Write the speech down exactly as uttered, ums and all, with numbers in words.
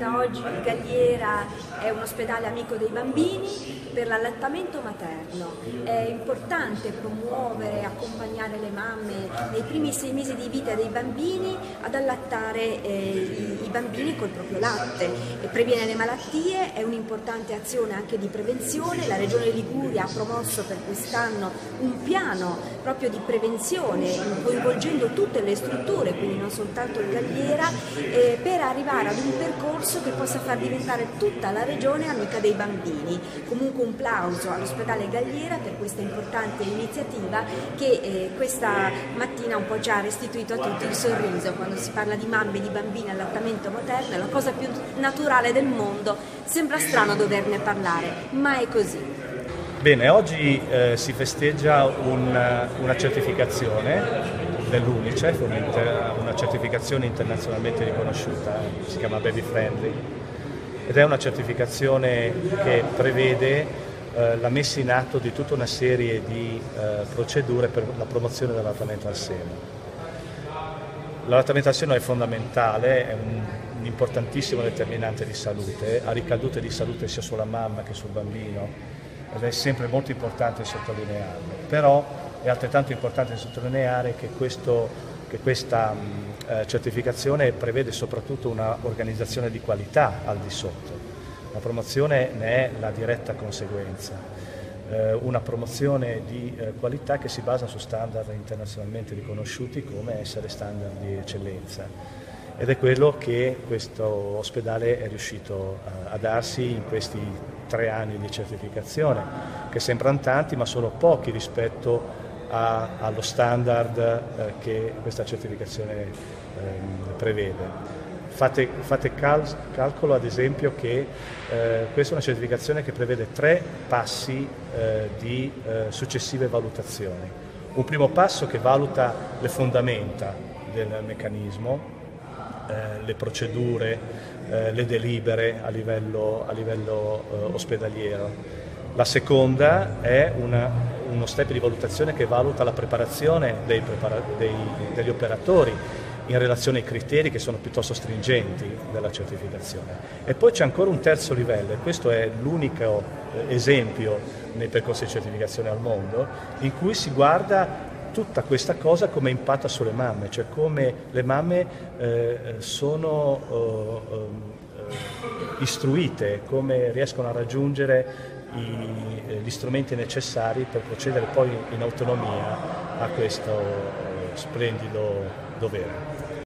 da oggi il Galliera è un ospedale amico dei bambini per l'allattamento materno. È importante promuovere e accompagnare le mamme nei primi sei mesi di vita dei bambini ad allattare eh, i, i bambini col proprio latte. E previene le malattie, è un'importante azione anche di prevenzione. La Regione Liguria ha promosso per quest'anno un piano proprio di prevenzione, coinvolgendo tutte le strutture, quindi non soltanto il Galliera, eh, per arrivare ad un percorso che possa far diventare tutta la regione amica dei bambini. Comunque un plauso all'ospedale Galliera per questa importante iniziativa che eh, questa mattina un po' già ha restituito a tutti il sorriso. Quando si parla di mamme e di bambini allattamento materno è la cosa più naturale del mondo, sembra strano doverne parlare, ma è così. Bene, oggi eh, si festeggia un, una certificazione dell'Unicef, una certificazione internazionalmente riconosciuta, si chiama Baby Friendly, ed è una certificazione che prevede eh, la messa in atto di tutta una serie di eh, procedure per la promozione dell'allattamento al seno. L'allattamento al seno è fondamentale, è un, un importantissimo determinante di salute, ha ricadute di salute sia sulla mamma che sul bambino, ed è sempre molto importante sottolinearlo, però è altrettanto importante sottolineare che, questo, che questa mh, eh, certificazione prevede soprattutto una organizzazione di qualità al di sotto. La promozione ne è la diretta conseguenza, eh, una promozione di eh, qualità che si basa su standard internazionalmente riconosciuti come essere standard di eccellenza. Ed è quello che questo ospedale è riuscito a darsi in questi tre anni di certificazione, che sembrano tanti ma sono pochi rispetto a, allo standard eh, che questa certificazione eh, prevede. Fate, fate cal, calcolo ad esempio che eh, questa è una certificazione che prevede tre passi eh, di eh, successive valutazioni. Un primo passo che valuta le fondamenta del meccanismo, Eh, le procedure, eh, le delibere a livello, a livello eh, ospedaliero. La seconda è una, uno step di valutazione che valuta la preparazione dei prepara dei, degli operatori in relazione ai criteri che sono piuttosto stringenti della certificazione. E poi c'è ancora un terzo livello, e questo è l'unico eh, esempio nei percorsi di certificazione al mondo, in cui si guarda tutta questa cosa come impatta sulle mamme, cioè come le mamme eh, sono eh, istruite, come riescono a raggiungere i, gli strumenti necessari per procedere poi in autonomia a questo eh, splendido dovere.